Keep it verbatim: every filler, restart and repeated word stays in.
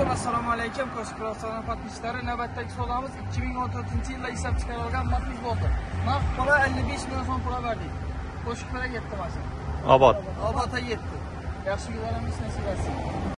Assalomu assalomu alaykum. Ko'shk Qirg'iziston podpischilari, navbatdagi savdomiz ikki ming o'n to'rtinchi yilda ishlab chiqarilgan Matiz bo'ldi. Narx puli ellik besh million so'm pul berdik. Qo'shib berib yetdi mashina. Obod. Obodga yetdi. Yaxshi kunlarimiz nasib etsin.